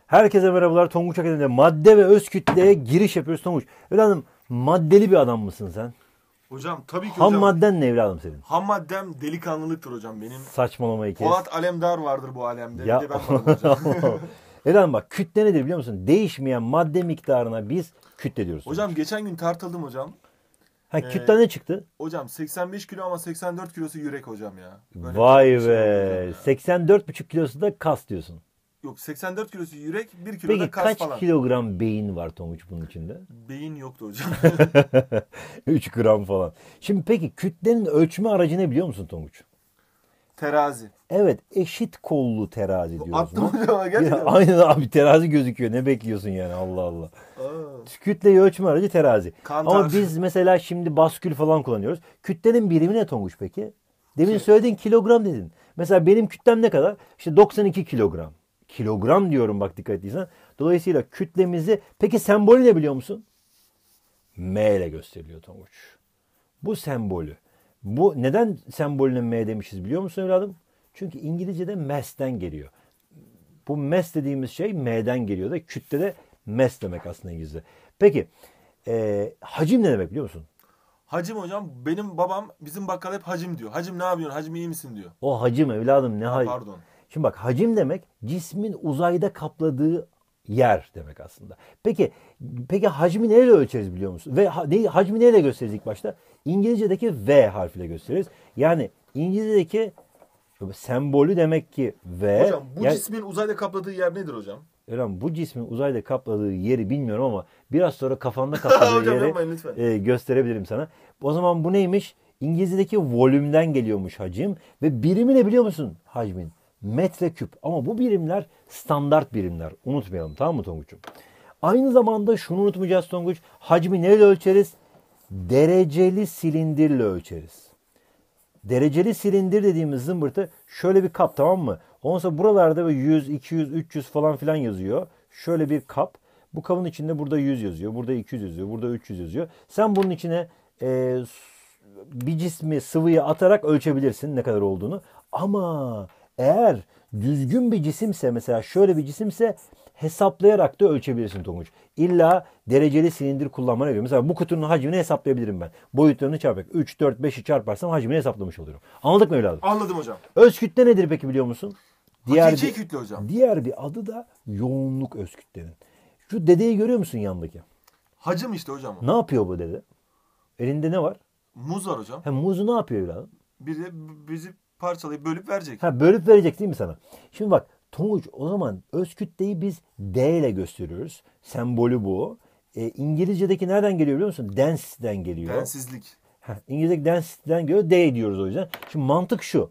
Herkese merhabalar. Tonguç Akademi'de madde ve öz kütleye giriş yapıyoruz Tonguç. Evladım maddeli bir adam mısın sen? Hocam tabii ki Ham hocam. madden ne evladım senin? Ham maddem delikanlılıktır hocam benim. Saçmalamayı kes. Polat Alemdar vardır bu alemde. Ya. Bir de ben varım hocam. Evladım bak kütle nedir biliyor musun? Değişmeyen madde miktarına biz kütle diyoruz. Hocam geçen gün tartıldım hocam. Kütle ne çıktı? Hocam 85 kilo ama 84 kilosu yürek hocam ya. Böyle Vay bir şey be. oldu hocam ya. 84,5 kilosu da kas diyorsun. Yok 84 kilosu yürek, 1 kilo da Peki kas kaç falan. kilogram beyin var Tonguç bunun içinde? Beyin yoktu hocam. 3 gram falan. Şimdi peki kütlenin ölçme aracı ne biliyor musun Tonguç? Terazi. Evet, eşit kollu terazi diyoruz. Attım buna. hocam Ya, gerçekten. aynen abi, terazi gözüküyor. Ne bekliyorsun yani, Allah Allah. Aa, Kütleyi ölçme aracı terazi. Kantar. Ama biz mesela şimdi baskül falan kullanıyoruz. Kütlenin birimi ne Tonguç peki? Demin söylediğin kilogram dedin. Mesela benim kütlem ne kadar? İşte 92 kilogram. Kilogram diyorum bak, dikkat ettiysen. Dolayısıyla kütlemizi... Peki sembolü ne biliyor musun? M ile gösteriliyor Tonguç. Bu sembolü. Bu neden sembolüne M demişiz biliyor musun evladım? Çünkü İngilizce'de mass'ten geliyor. Bu mass dediğimiz şey M'den geliyor da kütle de mass demek aslında İngilizce. Peki hacim ne demek biliyor musun? Hacim hocam, benim babam bizim bakkal hep hacim diyor. Hacim ne yapıyorsun? Hacim iyi misin diyor. O hacim evladım, ne hacim? Pardon. Şimdi bak, hacim demek cismin uzayda kapladığı yer demek aslında. Peki hacmi neyle ölçeriz biliyor musun? Ve hacmi neyle gösteririz ilk başta? İngilizce'deki V harfiyle gösteririz. Yani İngilizce'deki sembolü demek ki V. Hocam bu Yani, cismin uzayda kapladığı yer nedir hocam? bu cismin uzayda kapladığı yeri bilmiyorum ama biraz sonra kafanda kapladığı Hocam yeri yapmayın lütfen. gösterebilirim sana. O zaman bu neymiş? İngilizce'deki volümden geliyormuş hacim ve birimi ne biliyor musun hacmin? Metreküp. Ama bu birimler standart birimler. Unutmayalım, tamam mı Tonguç'um? Aynı zamanda şunu unutmayacağız Tonguç. Hacmi neyle ölçeriz? Dereceli silindirle ölçeriz. Dereceli silindir dediğimiz zımbırtı şöyle bir kap, tamam mı? Ondan sonra buralarda böyle 100, 200, 300 falan filan yazıyor. Şöyle bir kap. Bu kabın içinde burada 100 yazıyor. Burada 200 yazıyor. Burada 300 yazıyor. Sen bunun içine bir cismi, sıvıyı atarak ölçebilirsin ne kadar olduğunu. Ama eğer düzgün bir cisimse, mesela şöyle bir cisimse, hesaplayarak da ölçebilirsin Tonguç. İlla dereceli silindir kullanmana göre. Mesela bu kutunun hacmini hesaplayabilirim ben. Boyutlarını çarparak 3, 4, 5'i çarparsam hacmini hesaplamış oluyorum. Anladık mı evladım? Anladım hocam. Öz kütle nedir peki biliyor musun? Hakiki kütle hocam. Diğer bir adı da yoğunluk öz kütlenin. Şu dedeyi görüyor musun yandaki? Hacim işte hocam o. Ne yapıyor bu dede? Elinde ne var? Muz var hocam. Muzu ne yapıyor evladım? Bir de bizi parçalayıp bölüp verecek. Bölüp verecek değil mi sana? Şimdi bak Tonguç, o zaman öz kütleyi biz D ile gösteriyoruz. Sembolü bu. İngilizce'deki nereden geliyor biliyor musun? Dense'den geliyor. Densizlik. İngilizce'deki density'den geliyor. D diyoruz o yüzden. Şimdi mantık şu.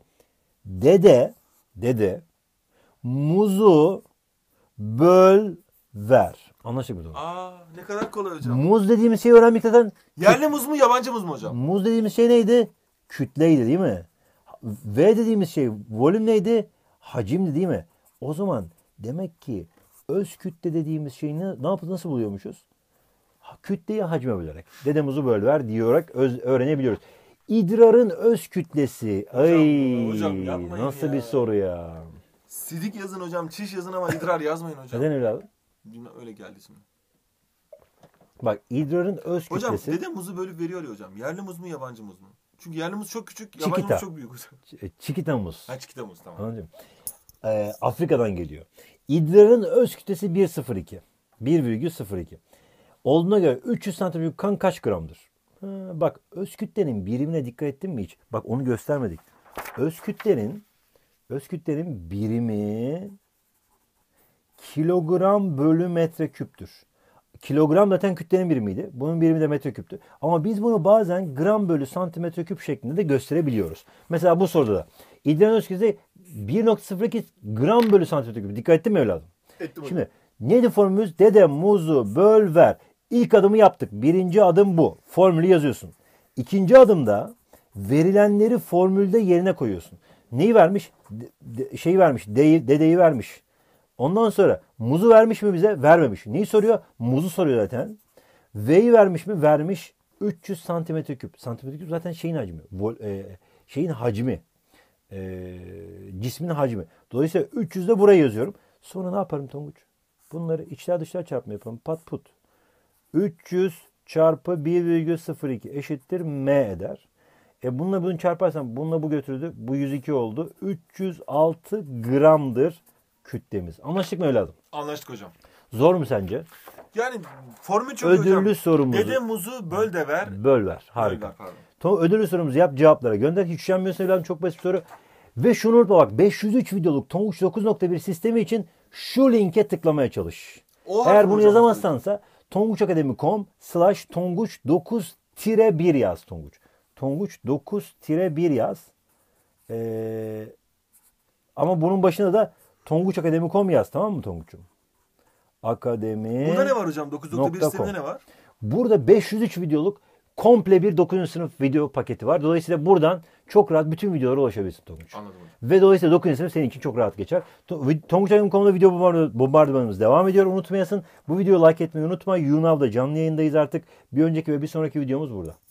Dede muzu böl ver. Anlaştık mı Tonguç? Ne kadar kolay hocam. Muz dediğimiz şeyi öğrenmek zaten... Yerli muz mu yabancı muz mu hocam? Muz dediğimiz şey neydi? Kütleydi değil mi? V dediğimiz şey volüm neydi? Hacimdi değil mi? O zaman demek ki öz kütle dediğimiz şeyi nasıl buluyormuşuz? Kütleyi hacme bölerek. Dede muzu böl ver diyerek öğrenebiliyoruz. İdrarın öz kütlesi. Hocam yapmayın nasıl ya. bir soru ya. Sidik yazın hocam, çiş yazın ama idrar yazmayın hocam. Neden evladım? Bilmem, öyle geldi şimdi. Bak, idrarın öz Hocam kütlesi. dede muzu bölüp veriyor ya hocam. Yerli muz mu yabancı muz mu? Çünkü yerli muz çok küçük, yabancı Çikita. muz çok büyük hocam. Çikita muz. Çikita muz tamam. Anladın mı? Afrika'dan geliyor. İdrarın öz kütlesi 1,02. 1,02. Olduğuna göre 300 santim kan kaç gramdır? Bak, öz kütlenin birimine dikkat ettin mi hiç? Bak, onu göstermedik. Öz kütlenin birimi kilogram bölü metreküptür. Kilogram zaten kütlenin birimiydi. Bunun birimi de metreküptü. Ama biz bunu bazen gram bölü santimetre küp şeklinde de gösterebiliyoruz. Mesela bu soruda da. İdrarın öz kütlesi 1,02 gram bölü santimetre küp. Dikkat ettin mi evladım? Ettim hocam. Şimdi neydi formülümüz? Dede muzu böl ver. İlk adımı yaptık. Birinci adım bu. Formülü yazıyorsun. İkinci adımda verilenleri formülde yerine koyuyorsun. Neyi vermiş? Şeyi vermiş. Dedeyi vermiş. Ondan sonra muzu vermiş mi bize? Vermemiş. Neyi soruyor? Muzu soruyor zaten. V'yi vermiş mi? Vermiş. 300 santimetre küp. Santimetre küp zaten şeyin hacmi. Şeyin hacmi. Cismin hacmi. Dolayısıyla 300 de buraya yazıyorum. Sonra ne yaparım Tonguç? Bunları içler dışlar çarpma yapalım. Pat put. 300 çarpı 1,02 eşittir m eder. Bununla bunu çarparsam bununla bu götürdü. Bu 102 oldu. 306 gramdır kütlemiz. Anlaştık mı evladım? Anlaştık hocam. Zor mu sence? Yani formül çok iyi hocam. Ödüllü sorumuzu. Dede muzu böl de ver. Böl ver. Harika. Böl ver, pardon. Tamam, ödüllü sorumuzu yap, cevaplara gönder. Hiç üşenmiyorsan evladım, çok basit soru. Ve şunu unutma bak, 503 videoluk Tonguç 9.1 sistemi için şu linke tıklamaya çalış. Eğer bunu yazamazsansa tonguçakademi.com/tonguç9-1 yaz Tonguç. Tonguç 9-1 yaz. Ama bunun başına da tonguçakademi.com yaz, tamam mı Tonguç'um? Akademi. Burada ne var hocam? 9.1 sisteminde ne var? Burada 503 videoluk komple bir 9. sınıf video paketi var. Dolayısıyla buradan çok rahat bütün videolara ulaşabilirsin Tonguç. Anladım hocam. Ve dolayısıyla 9. sınıf senin için çok rahat geçer. Tonguçakademi.com'da video bombardımanımız devam ediyor. Unutmayasın. Bu videoyu like etmeyi unutma. YouNow'da canlı yayındayız artık. Bir önceki ve bir sonraki videomuz burada.